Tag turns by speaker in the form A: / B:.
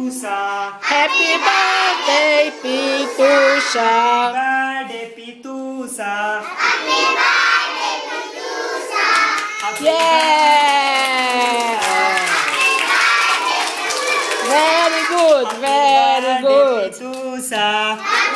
A: Pitusa.
B: Happy birthday, Pitusa.
A: Birthday, Pitusa.
B: Yeah. Very good, very good.
A: Pitusa.